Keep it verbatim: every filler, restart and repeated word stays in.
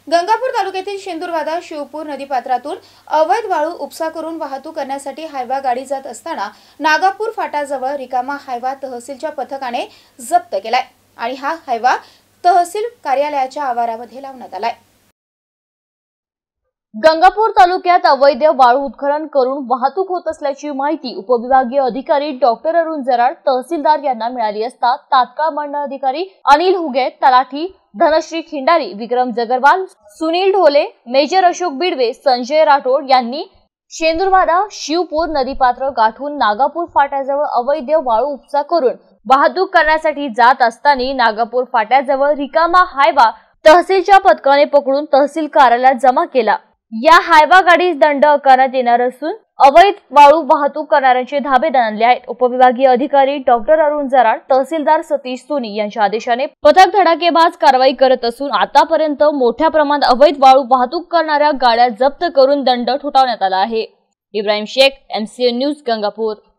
गंगापूर तालुक्यातील शेंदूरवादा शिवपूर नदीपात्रातून अवैध वाळू उपसा करून वाहतूक करण्यासाठी हायवा गाडी जात असताना नागापूर फाटाजवळ रिकामा हायवा तहसीलच्या पथकाने जप्त केलाय आणि हा हायवा तहसील कार्यालयाच्या आवारामध्ये लावण्यात आलाय। गंगापूर तालुक्यात अवैध वाळू उत्खनन करून वाहतूक होत असल्याची माहिती उपविभागीय अधिकारी डॉक्टर अरुण जराड तहसीलदार यांना मिळाली असता तात्काळ मंडळ अधिकारी अनिल हुगे, तलाठी धनश्री खिंडारी, विक्रम जगरवाल, सुनील ढोले, मेजर अशोक बिडवे, संजय राठोड यांनी शेंदूरवादा शिवपूर नदीपात्र गाठून नागापूर फाट्याजवळ अवैध वाळू उपसा करून वाहतूक करण्यासाठी जात असताना नागापूर फाट्याजवळ रिकामा हायवा तहसीलच्या पथकाने पकडून तहसील कार्यालयात जमा केला। या हायवा गाडीस दंड आकारण्यात येणार असून अवैध वाळू वाहतूक करणाऱ्यांचे धाबे आणले आहेत। उपविभागीय अधिकारी डॉक्टर अरुण जराड, तहसीलदार सतीश सोनी यांच्या आदेशाने पथक धडाकेबाज कारवाई करत असून आतापर्यंत मोठ्या प्रमाणात अवैध वाळू वाहतूक करणाऱ्या गाड्या जप्त करून दंड ठोठावण्यात आला आहे। Ibrahim Shaikh, MCN news, Gangapur.